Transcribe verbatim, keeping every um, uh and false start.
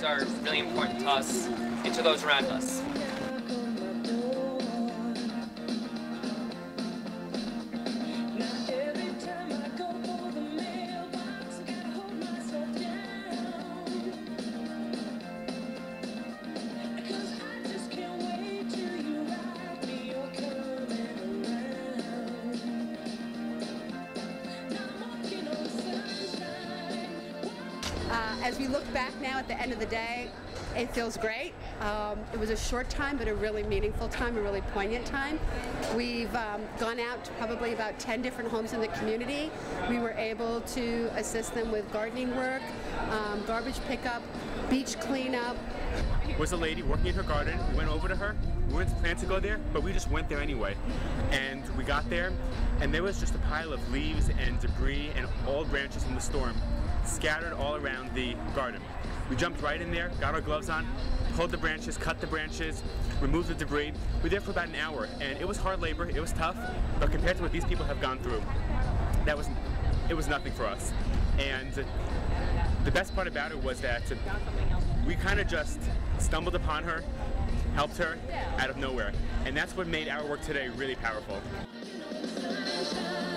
are really important to us and to those around us. Uh, as we look back now at the end of the day, it feels great. Um, it was a short time, but a really meaningful time, a really poignant time. We've um, gone out to probably about ten different homes in the community. We were able to assist them with gardening work, um, garbage pickup, beach cleanup. Was a lady working in her garden. We went over to her. We weren't planning to go there, but we just went there anyway. And we got there, and there was just a pile of leaves and debris and old branches from the storm scattered all around the garden. We jumped right in there, got our gloves on, pulled the branches, cut the branches, removed the debris. We were there for about an hour, and it was hard labor, it was tough, but compared to what these people have gone through, that was, it was nothing for us. And the best part about it was that we kind of just stumbled upon her, helped her out of nowhere, and that's what made our work today really powerful.